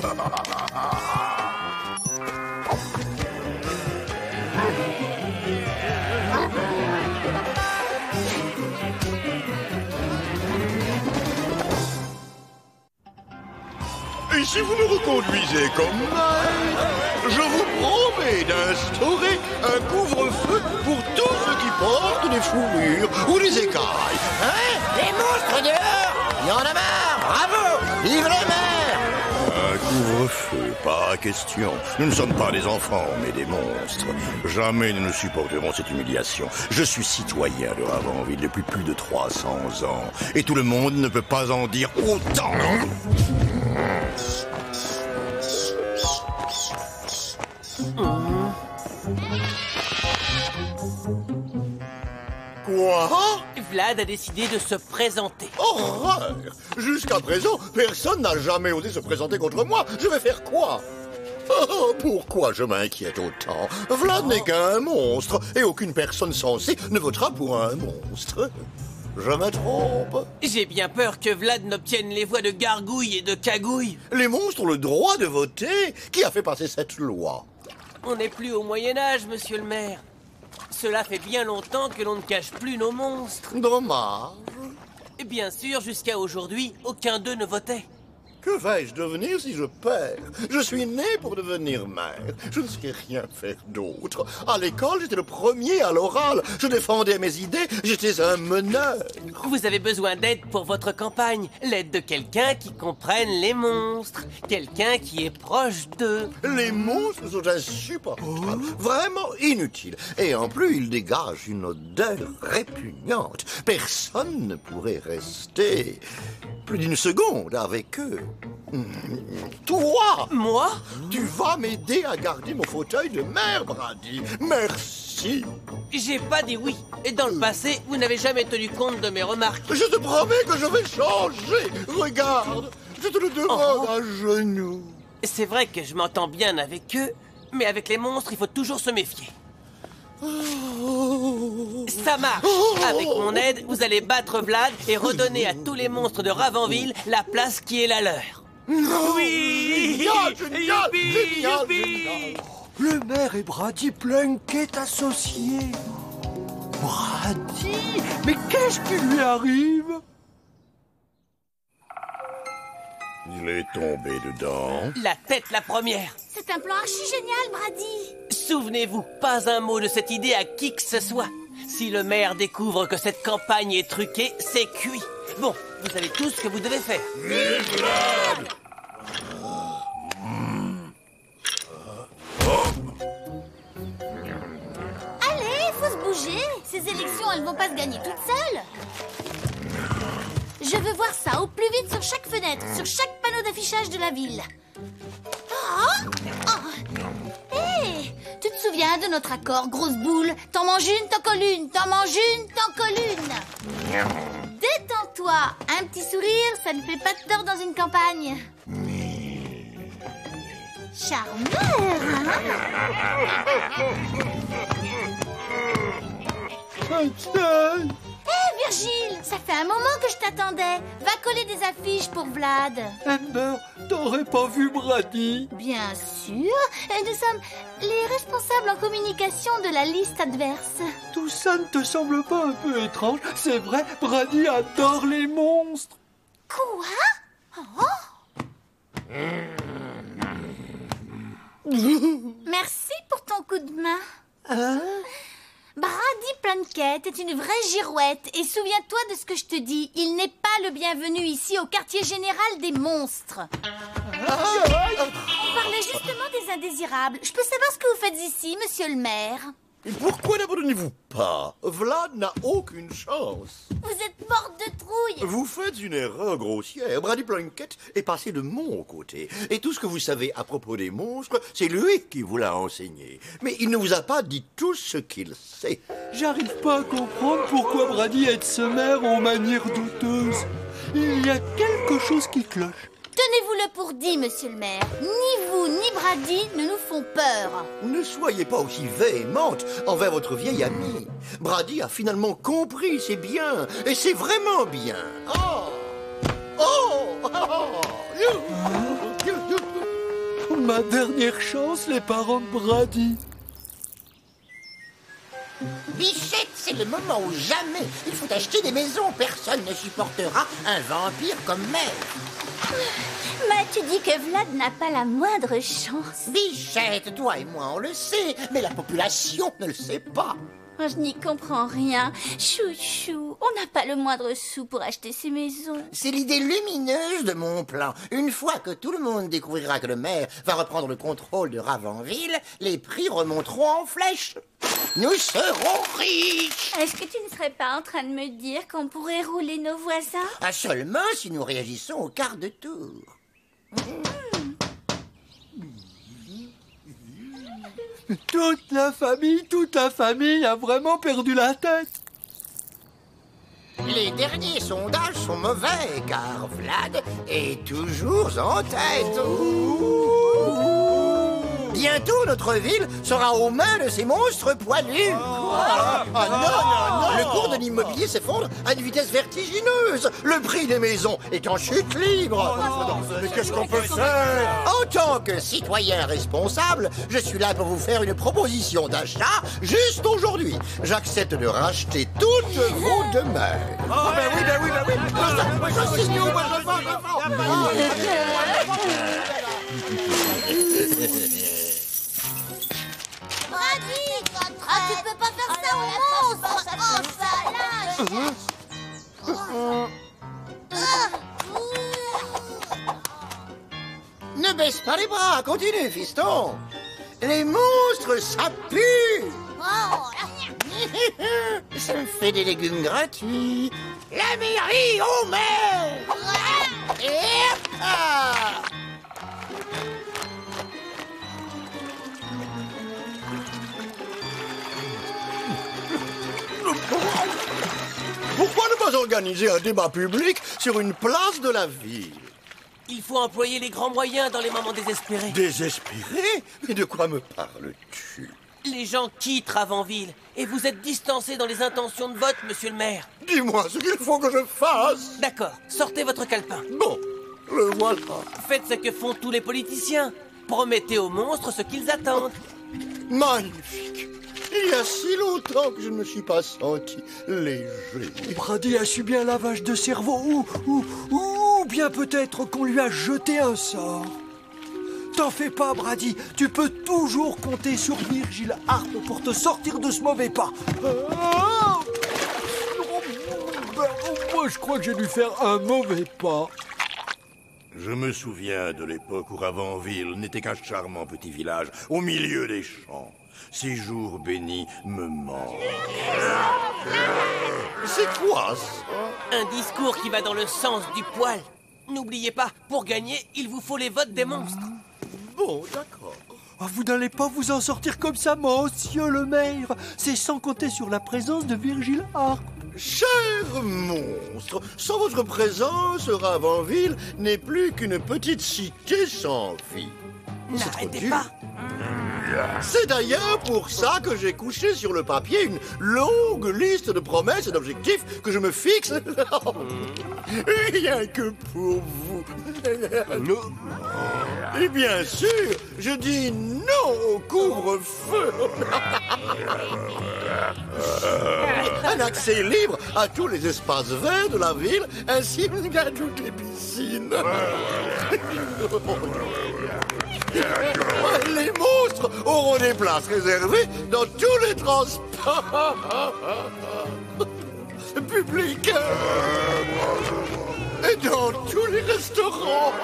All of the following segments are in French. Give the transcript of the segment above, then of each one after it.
Et si vous me reconduisez comme maître, je vous promets d'instaurer un couvre-feu pour tous ceux qui portent des fourrures ou des écailles. Hein? Les monstres dehors! Il y en a marre! Bravo! Vive la mer! Un couvre-feu, pas question. Nous ne sommes pas des enfants, mais des monstres. Jamais nous ne supporterons cette humiliation. Je suis citoyen de Ravenville depuis plus de 300 ans. Et tout le monde ne peut pas en dire autant. Quoi? Vlad a décidé de se présenter. Horreur! Jusqu'à présent, personne n'a jamais osé se présenter contre moi. Je vais faire quoi? Oh, pourquoi je m'inquiète autant? Vlad n'est qu'un monstre, et aucune personne sensée ne votera pour un monstre. Je me trompe. J'ai bien peur que Vlad n'obtienne les voix de Gargouille et de Cagouille. Les monstres ont le droit de voter. Qui a fait passer cette loi? On n'est plus au Moyen-Âge, monsieur le maire. Cela fait bien longtemps que l'on ne cache plus nos monstres. Dommage. Et bien sûr, jusqu'à aujourd'hui, aucun d'eux ne votait. Que vais-je devenir si je perds? Je suis né pour devenir maire. Je ne sais rien faire d'autre. À l'école, j'étais le premier à l'oral. Je défendais mes idées. J'étais un meneur. Vous avez besoin d'aide pour votre campagne. L'aide de quelqu'un qui comprenne les monstres. Quelqu'un qui est proche d'eux. Les monstres sont insupportables. Vraiment inutiles. Et en plus, ils dégagent une odeur répugnante. Personne ne pourrait rester plus d'une seconde avec eux. Toi! Moi? Tu vas m'aider à garder mon fauteuil de maire, Brady. Merci. J'ai pas dit oui. Et dans le passé, vous n'avez jamais tenu compte de mes remarques. Je te promets que je vais changer. Regarde, je te le demande à genoux. C'est vrai que je m'entends bien avec eux, mais avec les monstres, il faut toujours se méfier. Ça marche. Avec mon aide, vous allez battre Vlad et redonner à tous les monstres de Ravenville la place qui est la leur. Oui! Génial, génial, Youpi, génial, youpi. génial. Le maire et Brady Plunkett associés. Brady? Mais qu'est-ce qui lui arrive? Il est tombé dedans. La tête la première. C'est un plan archi génial, Brady. Souvenez-vous, pas un mot de cette idée à qui que ce soit. Si le maire découvre que cette campagne est truquée, c'est cuit. Bon, vous savez tout ce que vous devez faire. Allez, faut se bouger. Ces élections, elles vont pas se gagner toutes seules. Je veux voir ça au plus vite sur chaque fenêtre, sur chaque panneau d'affichage de la ville. Hé, tu te souviens de notre accord, grosse boule? T'en manges une, t'en colles une, t'en manges une, t'en colles une. Détends-toi. Un petit sourire, ça ne fait pas de tort dans une campagne. Charmeur, Einstein! Hé, Virgile, ça fait un moment que je t'attendais. Va coller des affiches pour Vlad. Amber, t'aurais pas vu Brady? Bien sûr, et nous sommes les responsables en communication de la liste adverse. Tout ça ne te semble pas un peu étrange? C'est vrai, Brady adore les monstres. Quoi? Merci pour ton coup de main. Brady Plunkett est une vraie girouette. Et souviens-toi de ce que je te dis. Il n'est pas le bienvenu ici au quartier général des monstres. On parlait justement des indésirables. Je peux savoir ce que vous faites ici, monsieur le maire? Et pourquoi n'abandonnez-vous pas? Vlad n'a aucune chance. Vous êtes morte de trouille. Vous faites une erreur grossière. Brady Plunkett est passé de mon côté. Et tout ce que vous savez à propos des monstres, c'est lui qui vous l'a enseigné. Mais il ne vous a pas dit tout ce qu'il sait. J'arrive pas à comprendre pourquoi Brady aide ce maire aux manières douteuses. Il y a quelque chose qui cloche. Tenez-vous-le pour dit, monsieur le maire. Ni vous, ni Brady ne nous font peur. Ne soyez pas aussi véhémente envers votre vieil ami. Brady a finalement compris, c'est bien. Et c'est vraiment bien. Oh! Oh! Oh! ma dernière chance, les parents de Brady. Bichette, c'est le moment où jamais il faut acheter des maisons. Personne ne supportera un vampire comme maire. Mais tu dis que Vlad n'a pas la moindre chance. Bichette, toi et moi, on le sait, mais la population ne le sait pas. Oh, je n'y comprends rien. Chouchou, on n'a pas le moindre sou pour acheter ces maisons. C'est l'idée lumineuse de mon plan. Une fois que tout le monde découvrira que le maire va reprendre le contrôle de Ravenville, les prix remonteront en flèche. Nous serons riches. Est-ce que tu ne serais pas en train de me dire qu'on pourrait rouler nos voisins? Ah, seulement si nous réagissons au quart de tour. Toute la famille a vraiment perdu la tête. Les derniers sondages sont mauvais, car Vlad est toujours en tête. Bientôt, notre ville sera aux mains de ces monstres poilus. Non. Le cours de l'immobilier s'effondre à une vitesse vertigineuse. Le prix des maisons est en chute libre. Mais qu'est-ce qu'on peut faire? En tant que citoyen responsable, je suis là pour vous faire une proposition d'achat juste aujourd'hui. J'accepte de racheter toutes vos demeures. Ben oui. Je signe, moi, je Ah, tu peux pas faire ça au monstre! Oh, ça Ne baisse pas les bras, continue, fiston. Les monstres, ça pue. Ça me fait des légumes gratuits. La mairie au maire. Et hop. Pourquoi ne pas organiser un débat public sur une place de la ville? Il faut employer les grands moyens dans les moments désespérés. Désespéré? Mais de quoi me parles-tu? Les gens quittent Ravenville et vous êtes distancé dans les intentions de vote, monsieur le maire. Dis-moi ce qu'il faut que je fasse. D'accord, sortez votre calepin. Bon, le voilà. Faites ce que font tous les politiciens. Promettez aux monstres ce qu'ils attendent. Magnifique. Il y a si longtemps que je ne me suis pas senti léger. Brady a subi un lavage de cerveau ou bien peut-être qu'on lui a jeté un sort. T'en fais pas, Brady. Tu peux toujours compter sur Virgile Harp pour te sortir de ce mauvais pas. Moi, je crois que j'ai dû faire un mauvais pas. Je me souviens de l'époque où Ravenville n'était qu'un charmant petit village au milieu des champs. Ces jours bénis me manquent. C'est quoi ça? Un discours qui va dans le sens du poil. N'oubliez pas, pour gagner, il vous faut les votes des monstres. Bon, d'accord. Ah, vous n'allez pas vous en sortir comme ça, monsieur le maire. C'est sans compter sur la présence de Virgile Harp. Cher monstre, sans votre présence, Ravenville n'est plus qu'une petite cité sans vie. N'arrêtez pas. C'est d'ailleurs pour ça que j'ai couché sur le papier une longue liste de promesses et d'objectifs que je me fixe. Rien que pour vous. Et bien sûr, je dis non au couvre-feu. Un accès libre à tous les espaces verts de la ville, ainsi qu'à toutes les piscines. Les monstres auront des places réservées dans tous les transports publics et dans tous les restaurants.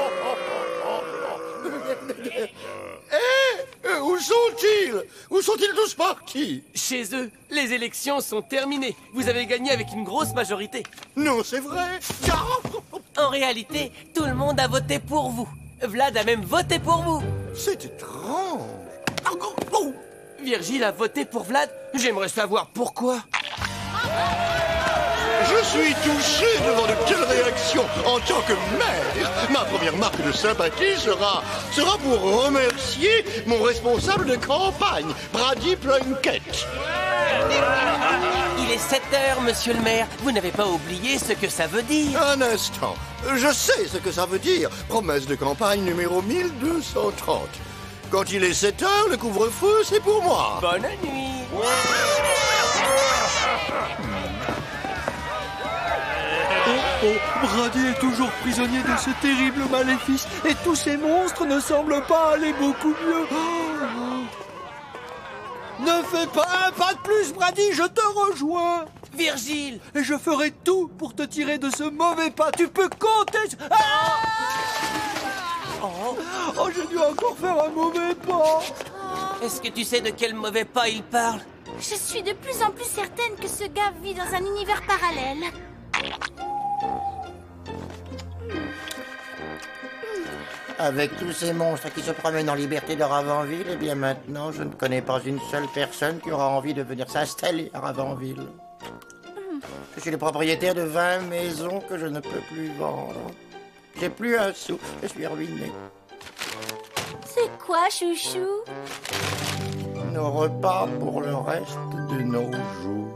Où sont-ils? Où sont-ils tous partis? Chez eux, les élections sont terminées. Vous avez gagné avec une grosse majorité. Non, c'est vrai. En réalité, tout le monde a voté pour vous. Vlad a même voté pour vous. C'est étrange. Virgile a voté pour Vlad. J'aimerais savoir pourquoi. Je suis touché devant de telles réactions en tant que maire. Ma première marque de sympathie sera pour remercier mon responsable de campagne, Brady Plunkett. Il est est 7 heures, monsieur le maire. Vous n'avez pas oublié ce que ça veut dire. Un instant. Je sais ce que ça veut dire. Promesse de campagne numéro 1230. Quand il est 7 heures, le couvre-feu, c'est pour moi. Bonne nuit. Brady est toujours prisonnier de ce terrible maléfice et tous ces monstres ne semblent pas aller beaucoup mieux. Ne fais pas un pas de plus, Brady, je te rejoins. Virgile. Et je ferai tout pour te tirer de ce mauvais pas. Tu peux compter. Oh, j'ai dû encore faire un mauvais pas. Est-ce que tu sais de quel mauvais pas il parle? Je suis de plus en plus certaine que ce gars vit dans un univers parallèle. Avec tous ces monstres qui se promènent en liberté de Ravenville, eh bien maintenant, je ne connais pas une seule personne qui aura envie de venir s'installer à Ravenville. Je suis le propriétaire de 20 maisons que je ne peux plus vendre. J'ai plus un sou, je suis ruiné. C'est quoi, chouchou? Nos repas pour le reste de nos jours.